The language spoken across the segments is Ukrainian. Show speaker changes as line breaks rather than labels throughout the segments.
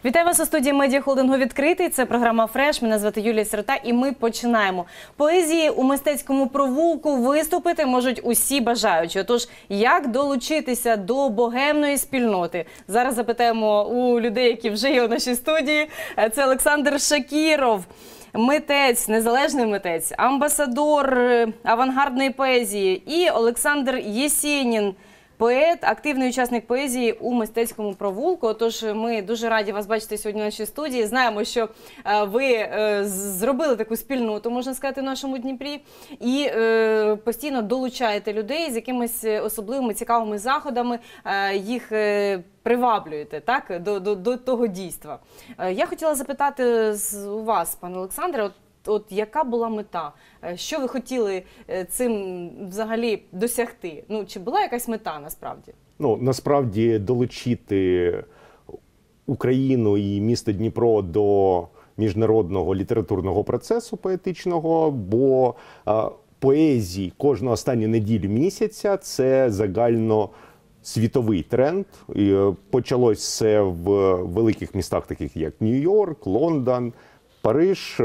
Вітаю вас у студії медіахолдингу «Відкритий». Це програма «Фреш». Мене звати Юлія Сирота і ми починаємо. Поезії у мистецькому провулку виступити можуть усі бажаючі. Отож, як долучитися до богемної спільноти? Зараз запитаємо у людей, які вже є у нашій студії. Це Олександр Шакіров. Митець, незалежний митець, амбасадор авангардної поезії, і Олександр Єсєнін, поет, активний учасник поезії у мистецькому провулку. Отож, ми дуже раді вас бачити сьогодні в нашій студії. Знаємо, що ви зробили таку спільноту, можна сказати, в нашому Дніпрі, і постійно долучаєте людей з якимись особливими цікавими заходами, їх приваблюєте, так, до того дійства. Я хотіла запитати у вас, пане Олександре, от яка була мета? Що ви хотіли цим взагалі досягти? Ну, чи була якась мета насправді?
Ну, насправді долучити Україну і місто Дніпро до міжнародного літературного процесу поетичного, бо поезії кожну останню неділю місяця – це загально світовий тренд. І почалось це в великих містах, таких як Нью-Йорк, Лондон, Париж.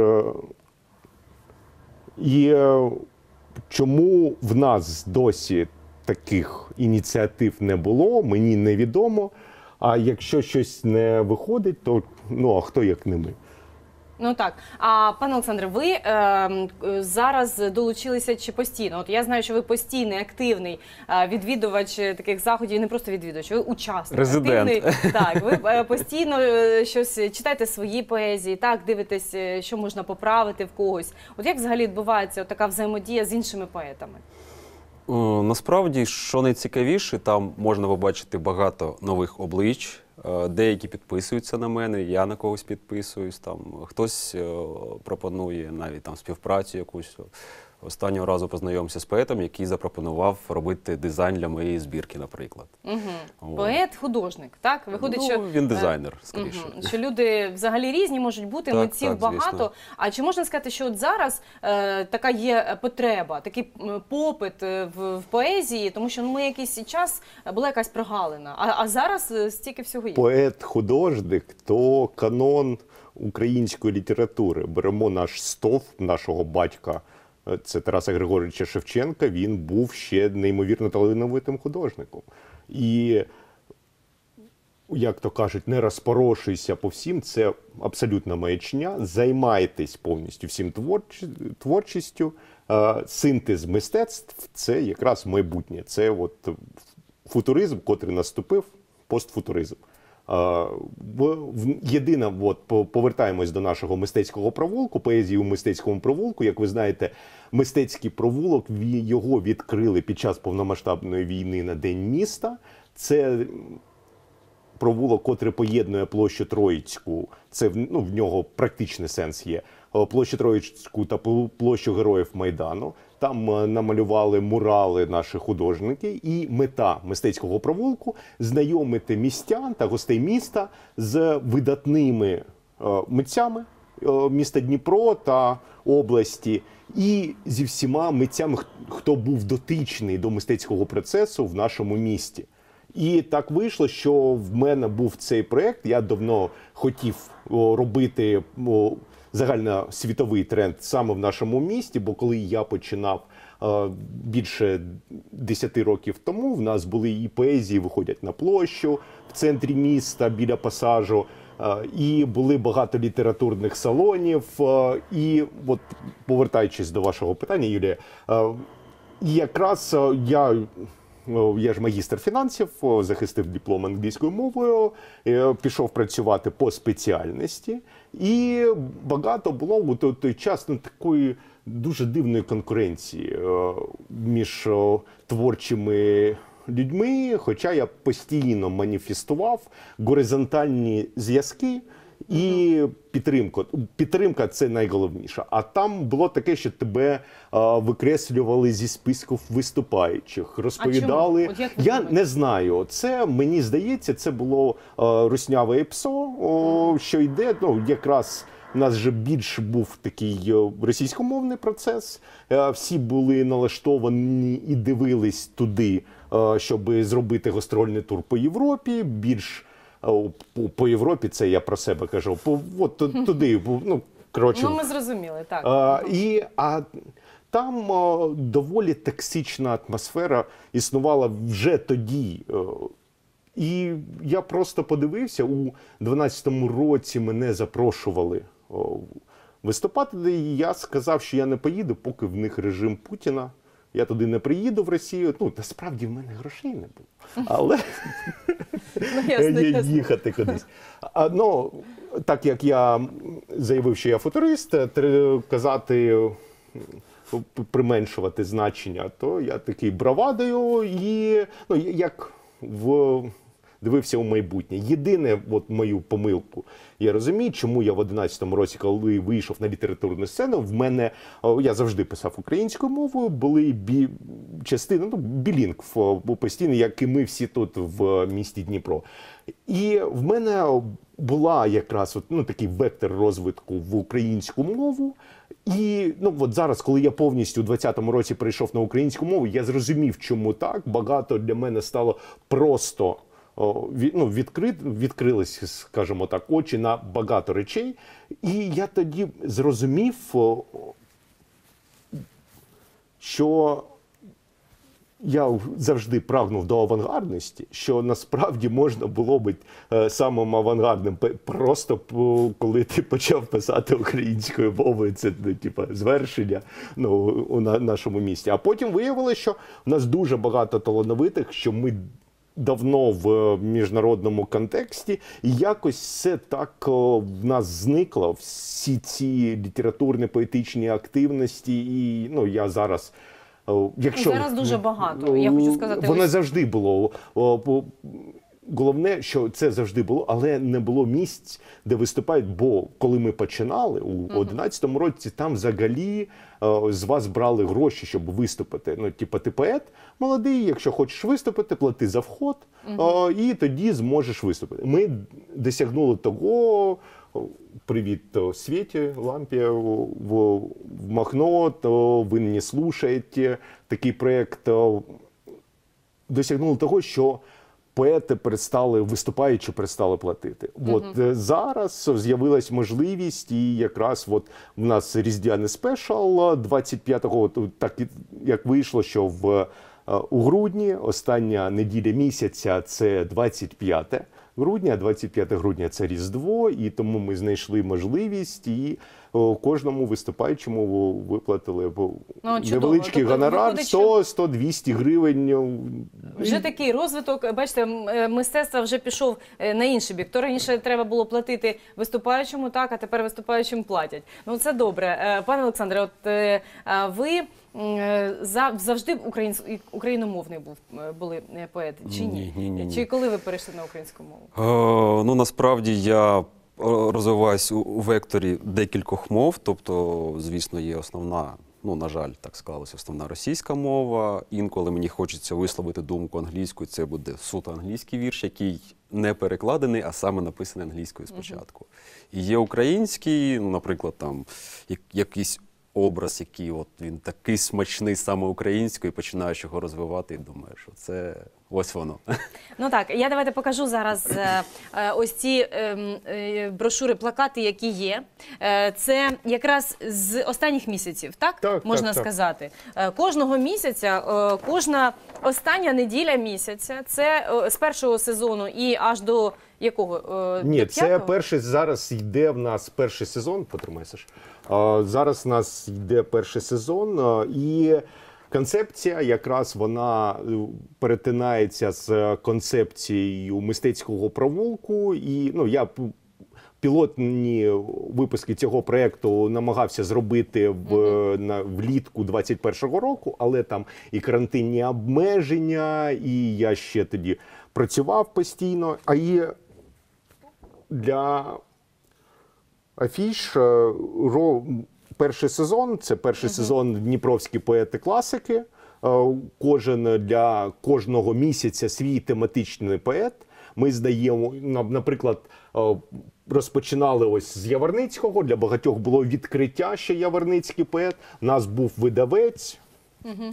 І чому в нас досі таких ініціатив не було, мені невідомо. А якщо щось не виходить, то а хто як не ми?
Ну так. А, пане Олександре, ви зараз долучилися чи постійно? От я знаю, що ви постійний, активний відвідувач таких заходів, не просто відвідувач, ви учасник.
Резидент.
Активний. Так, ви постійно щось читаєте свої поезії, так, дивитесь, що можна поправити в когось. От як взагалі відбувається така взаємодія з іншими поетами?
Насправді, що найцікавіше, там можна побачити багато нових облич. Деякі підписуються на мене, я на когось підписуюсь, там хтось пропонує навіть там співпрацю якусь. Останнього разу познайомився з поетом, який запропонував робити дизайн для моєї збірки, наприклад.
Угу. Поет-художник, так? Виходить, що
він дизайнер, скоріше.
Що люди взагалі різні можуть бути, митців багато.
Звісно.
А чи можна сказати, що от зараз така є потреба, такий попит в поезії, тому що ми якийсь час була якась прогалина, а зараз стільки всього є?
Поет-художник – то канон української літератури. Беремо наш стовп, нашого батька, це Тараса Григоровича Шевченка, він був ще неймовірно талановитим художником. І, як то кажуть, не розпорошуйся по всім, це абсолютна маячня. Займайтесь повністю всім творчістю. Синтез мистецтв – це якраз майбутнє. Це от футуризм, котрий наступив, постфутуризм. Єдине, повертаємось до нашого мистецького провулку, поезії у мистецькому провулку. Як ви знаєте, мистецький провулок, його відкрили під час повномасштабної війни на День міста. Це провулок, котрий поєднує площу Троїцьку, це в нього практичний сенс є, площу Троїцьку та площу Героїв Майдану. Там намалювали мурали наші художники, і мета мистецького провулку – знайомити містян та гостей міста з видатними митцями міста Дніпро та області, і зі всіма митцями, хто був дотичний до мистецького процесу в нашому місті. І так вийшло, що в мене був цей проєкт, я давно хотів робити загальносвітовий тренд саме в нашому місті, бо коли я починав більше 10 років тому, в нас були і поезії «Виходять на площу» в центрі міста, біля пасажу, і були багато літературних салонів. І от, повертаючись до вашого питання, Юлія, якраз я ж магістр фінансів, захистив диплом англійською мовою, пішов працювати по спеціальності. І багато було у той час такої дуже дивної конкуренції між творчими людьми, хоча я постійно маніфестував горизонтальні зв'язки і підтримку. Підтримка – це найголовніше. А там було таке, що тебе викреслювали зі списків виступаючих, розповідали.
А чому?
Я не знаю. Це, мені здається, це було русняве ПСО, що йде, якраз у нас же більш був такий російськомовний процес. Всі були налаштовані і дивились туди, щоб зробити гастрольний тур по Європі. Більш по Європі, це я про себе кажу, от туди, ну, коротше.
Ну, ми зрозуміли, так.
А там доволі токсична атмосфера існувала вже тоді. І я просто подивився, у 12-му році мене запрошували виступати, і я сказав, що я не поїду, поки в них режим Путіна. Я туди не приїду в Росію. Ну, насправді в мене грошей не було. Але їхати кудись. Ну, так як я заявив, що я футурист, казати, применшувати значення, то я такий бравадою і, ну, як дивився у майбутнє. Єдине, от мою помилку, я розумію, чому я в 11-му році, коли вийшов на літературну сцену, в мене, я завжди писав українською мовою, були частини, ну, білінгв постійно, як і ми всі тут в місті Дніпро. І в мене була якраз ну, такий вектор розвитку в українську мову. І ну, от зараз, коли я повністю у 20-му році перейшов на українську мову, я зрозумів, чому так. Багато для мене стало просто ну, відкрились, скажімо так, очі на багато речей. І я тоді зрозумів, що я завжди прагнув до авангардності, що насправді можна було бути самим авангардним. Просто коли ти почав писати українською мовою, це ну, типу, звершення ну, у нашому місті. А потім виявилося, що в нас дуже багато талановитих, що ми давно в міжнародному контексті, і якось все так в нас зникло, всі ці літературні, поетичні активності, і ну, я зараз... Якщо,
зараз дуже багато, я хочу сказати.
Воно завжди було. Головне, що це завжди було, але не було місць, де виступають, бо коли ми починали у 11-му році, там взагалі з вас брали гроші, щоб виступити. Ну, типу, ти поет молодий, якщо хочеш виступити, плати за вход, і тоді зможеш виступити. Ми досягнули того, привіт Світі, Лампі, в Махно, ви не слушаєте, такий проєкт, досягнули того, що поети виступаючи, перестали платити. От зараз з'явилась можливість, і якраз от в нас різдвяний спешал 25-го, так як вийшло, що у грудні, остання неділя місяця, це 25 грудня, а 25 грудня – це Різдво, і тому ми знайшли можливість і кожному виступаючому виплатили невеличкий гонорар, 100-200 гривень.
Вже такий розвиток, бачите, мистецтво вже пішов на інший бік. То раніше треба було платити виступаючому, так, а тепер виступаючим платять. Ну, це добре. Пане Олександре, от ви завжди україномовний були поети, чи ні?
Ні.
Чи коли ви перейшли на українську мову?
Ну, насправді, я розвиваюсь у векторі декількох мов, тобто, звісно, є основна, ну, на жаль, так склалася, основна російська мова. Інколи мені хочеться висловити думку англійською, це буде суто англійський вірш, який не перекладений, а саме написаний англійською спочатку. І є український, ну, наприклад, там, якийсь образ, який от він такий смачний саме українською, починаєш його розвивати і думаєш, що це ось воно.
Ну так, я давайте покажу зараз ось ці брошури, плакати, які є. Це якраз з останніх місяців, так?
Так,
можна
так.
сказати. Кожного місяця, кожна остання неділя місяця, це з першого сезону і аж до якого?
Ні,
до
це
п'ятого?
перший, зараз йде в нас перший сезон, потримай, Саш. Зараз у нас йде перший сезон, і концепція якраз вона перетинається з концепцією мистецького провулку. І ну, я пілотні випуски цього проєкту намагався зробити влітку 21-го року, але там і карантинні обмеження, і я ще тоді працював постійно. А і для афіш перший сезон, це перший сезон «Дніпровські поети-класики». Кожен для кожного місяця свій тематичний поет. Ми здаємо, наприклад, розпочинали ось з Яворницького, для багатьох було відкриття, що Яворницький поет. У нас був видавець,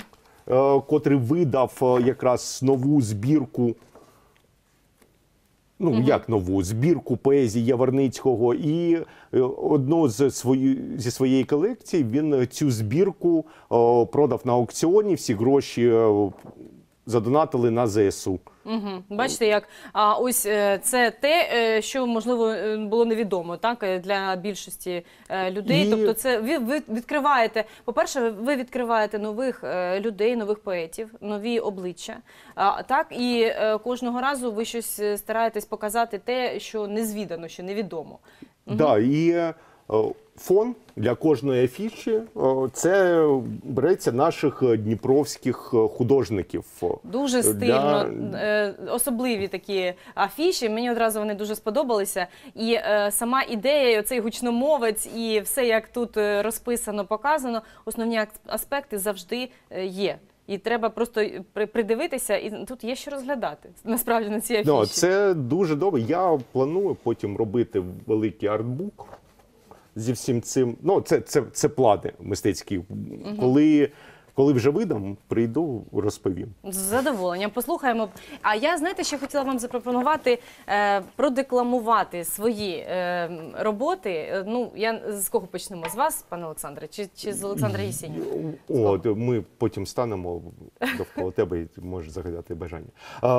котрий видав якраз нову збірку Ну, як нову збірку поезії Яворницького, і одну зі своєї колекції він цю збірку продав на аукціоні, всі гроші задонатили на ЗСУ.
Угу. Бачите, як ось це те, що, можливо, було невідомо, так, для більшості людей. Тобто це ви відкриваєте, по-перше, ви відкриваєте нових людей, нових поетів, нові обличчя, так, і кожного разу ви щось стараєтесь показати те, що незвідано, що невідомо.
Да, і фон для кожної афіші це береться наших дніпровських художників.
Дуже стильно, особливі такі афіші, мені одразу вони дуже сподобалися. І сама ідея, оцей гучномовець і все, як тут розписано, показано, основні аспекти завжди є. І треба просто придивитися, і тут є що розглядати, насправді, на цій афіші.
No, це дуже добре. Я планую потім робити великий артбук зі всім цим. Ну, це плани мистецькі. Коли вже видам, прийду, розповім.
З задоволенням. Послухаємо. А я, знаєте, ще хотіла вам запропонувати продекламувати свої роботи. Ну, з кого почнемо? З вас, пане Олександре, чи з Олександра Єсєнєва?
Ми потім станемо довкола тебе і можеш загадати бажання.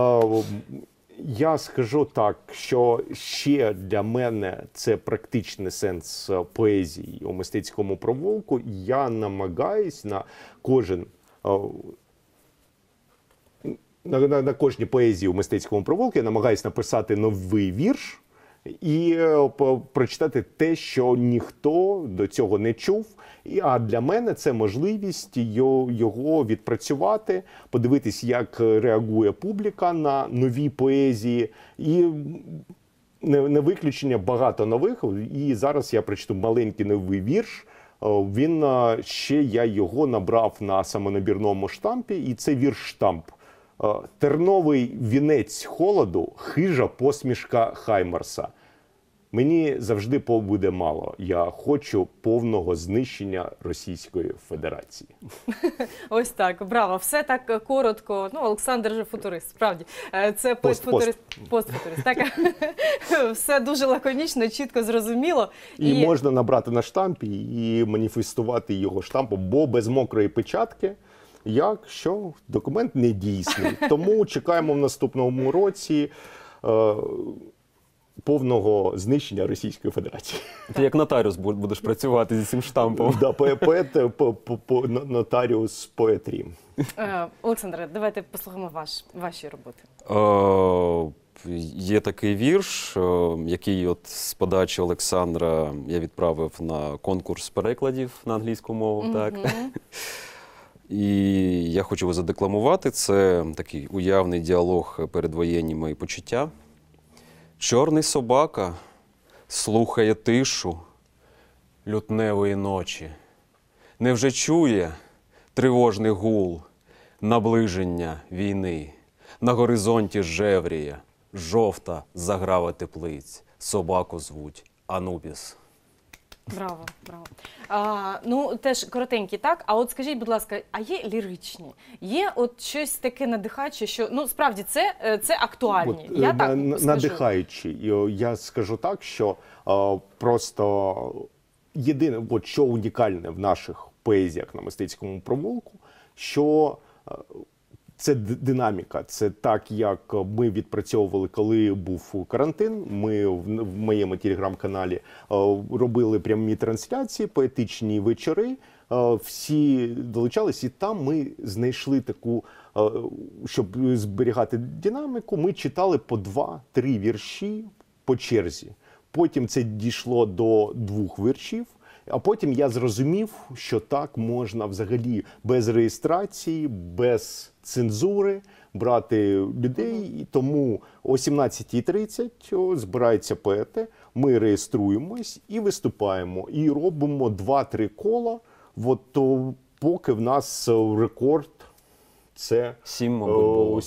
Я скажу так, що ще для мене це практичний сенс поезії у мистецькому провулку. Я намагаюсь на кожній поезії у мистецькому провулку я намагаюсь написати новий вірш і прочитати те, що ніхто до цього не чув. А для мене це можливість його відпрацювати, подивитись, як реагує публіка на нові поезії. І не виключення, багато нових. І зараз я прочитаю маленький новий вірш. Я його набрав на самонабірному штампі, і це вірш-штамп. Терновий вінець холоду, хижа посмішка Хаймарса. Мені завжди буде мало. Я хочу повного знищення Російської Федерації.
Ось так, браво. Все так коротко. Ну, Олександр же футурист, справді. Це постфутурист. Так. Все дуже лаконічно, чітко, зрозуміло.
І можна набрати на штампі і маніфестувати його штампом, бо без мокрої печатки що документ не дійсний. Тому чекаємо в наступному році повного знищення Російської Федерації.
Ти як нотаріус будеш працювати зі цим штампом.
Да, нотаріус поетрі.
Олександре, давайте послухаємо ваші роботи.
Є такий вірш, який от з подачі Олександра я відправив на конкурс перекладів на англійську мову. Так. І я хочу його задекламувати. Це такий уявний діалог передвоєнні мої почуття. Чорний собака слухає тишу лютневої ночі. Невже чує тривожний гул наближення війни? На горизонті жевріє жовта заграва теплиць. Собаку звуть Анубіс.
Браво, браво. Ну, теж коротенькі, так? А от скажіть, будь ласка, а є ліричні? Є от щось таке надихаюче, що, ну, справді, це актуальні? Я так скажу.
Надихаючі. Я скажу так, що просто єдине, що унікальне в наших поезіях на мистецькому провулку, що це динаміка. Це так, як ми відпрацьовували, коли був карантин. Ми в моєму телеграм-каналі робили прямі трансляції, поетичні вечори. Всі долучались, і там ми знайшли таку, щоб зберігати динаміку, ми читали по 2-3 вірші по черзі. Потім це дійшло до 2 віршів. А потім я зрозумів, що так можна взагалі без реєстрації, без цензури брати людей. І тому о 17:30 збираються поети, ми реєструємось і виступаємо. І робимо 2-3 кола, поки в нас рекорд це
7, мабуть, було.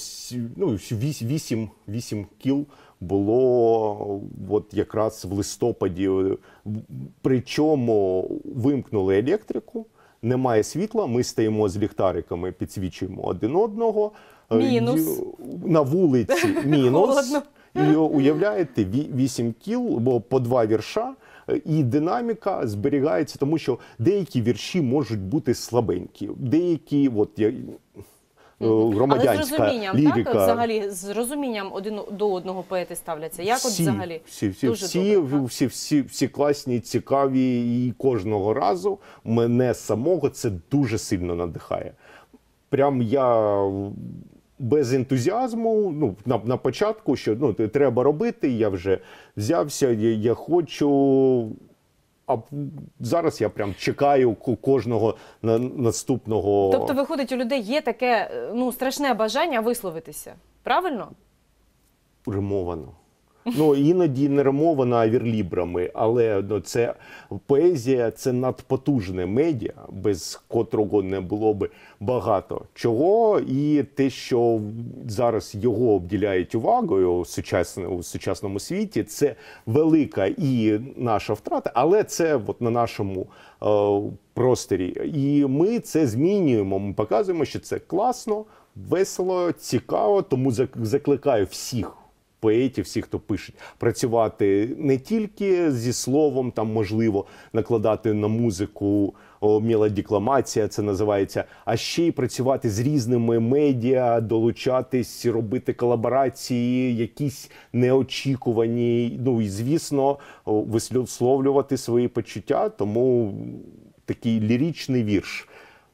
8 кіл було якраз в листопаді. Причому вимкнули електрику, немає світла, ми стоїмо з ліхтариками, підсвічуємо один одного.
Мінус.
На вулиці мінус. І уявляєте, 8 кіл, бо по 2 вірша, і динаміка зберігається, тому що деякі вірші можуть бути слабенькі, деякі,
Але з
громадянська
розумінням,
лірика.
так? От взагалі, з розумінням один до одного поети ставляться. Як от взагалі? Дуже добре, так?
всі класні, цікаві, і кожного разу мене самого це дуже сильно надихає. Прям я без ентузіазму, на початку, що треба робити, я вже взявся, я хочу. А зараз я прям чекаю кожного наступного.
Тобто, виходить, у людей є таке страшне бажання висловитися. Правильно?
Римовано. Іноді не римовано, а вірлібрами, але це поезія, це надпотужне медіа, без котрого не було би багато чого. І те, що зараз його обділяють увагою у сучасному світі, це велика і наша втрата, але це на нашому просторі. І ми це змінюємо, ми показуємо, що це класно, весело, цікаво, тому закликаю всіх поетів, всіх, хто пише, працювати не тільки зі словом, там можливо накладати на музику, мелодікламація це називається, а ще й працювати з різними медіа, долучатись, робити колаборації, якісь неочікувані, і, звісно, висловлювати свої почуття, тому такий ліричний вірш.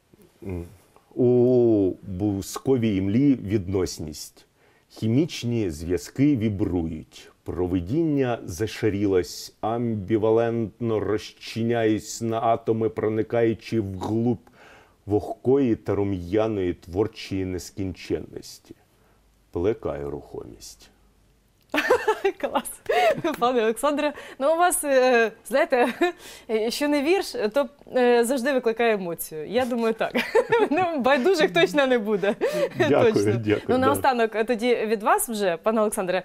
У бусковій імлі відносність. Хімічні зв'язки вібрують, провидіння зашарілось, амбівалентно розчиняюсь на атоми, проникаючи вглуб вогкої та рум'яної творчої нескінченності. Плекаю рухомість.
Клас. Пане Олександре, у вас, знаєте, що не вірш, то завжди викликає емоцію. Я думаю, так. Байдужих точно не буде.
Дякую.
Наостанок тоді від вас вже, пане Олександре,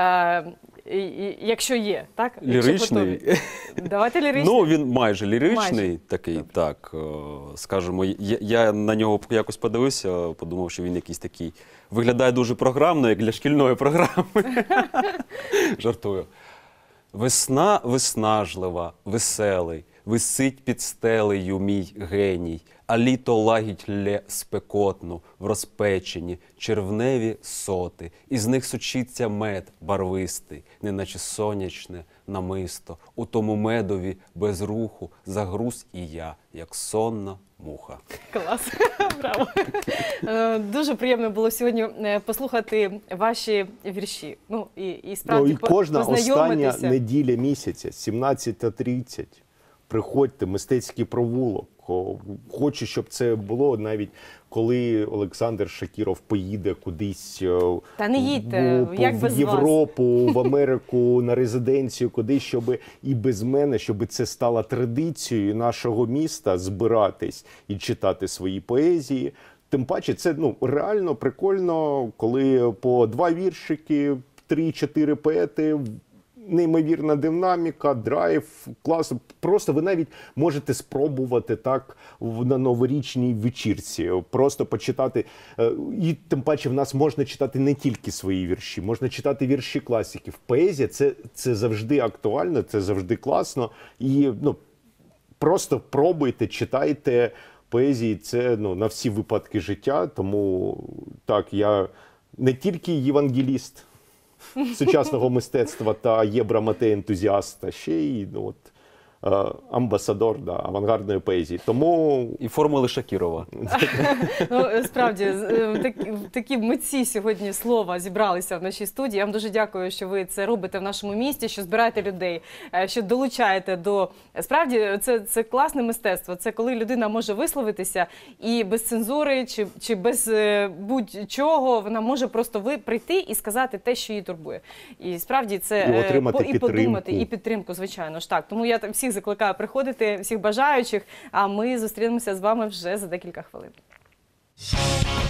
якщо є, так?
Ліричний?
Давайте ліричний.
Він майже ліричний такий, так, скажімо. Я на нього якось подивився, подумав, що він якийсь такий, виглядає дуже програмно, як для шкільної програми. Жартую. Весна виснажлива, веселий, висить під стелею мій геній, а літо лагідь лє спекотну, в розпечені, червневі соти, із них сучиться мед барвистий, неначе сонячне намисто, у тому медові без руху загруз і я, як сонна муха.
Клас, браво. Дуже приємно було сьогодні послухати ваші вірші. І справді
і кожна
познайомитися.
остання неділя місяця, 17:30, приходьте, мистецький провулок. Хочу, щоб це було навіть коли Олександр Шакіров поїде кудись
Та не їдьте, як без
в Європу, в Америку, на резиденцію, кудись, щоб і без мене, щоб це стало традицією нашого міста збиратись і читати свої поезії. Тим паче, це реально прикольно, коли по 2 віршики, 3-4 поети, неймовірна динаміка, драйв, клас. Просто ви навіть можете спробувати так на новорічній вечірці. Просто почитати. І тим паче в нас можна читати не тільки свої вірші, можна читати вірші класиків. Поезія – це завжди актуально, це завжди класно. І просто пробуйте, читайте. Поезії – це на всі випадки життя. Тому так, я не тільки євангеліст сучасного мистецтва та єбрамате-ентузіаст, а ще й амбасадор авангардної поезії. Тому...
І формули Шакірова.
Справді, такі митці сьогодні слова зібралися в нашій студії. Я вам дуже дякую, що ви це робите в нашому місті, що збираєте людей, що долучаєте до... Справді, це класне мистецтво. Це коли людина може висловитися і без цензури, чи без будь-чого, вона може просто прийти і сказати те, що її турбує. І справді це...
І отримати підтримку.
Подумати, і підтримку, звичайно ж так. Тому я всіх закликаю приходити, всіх бажаючих, а ми зустрінемося з вами вже за декілька хвилин.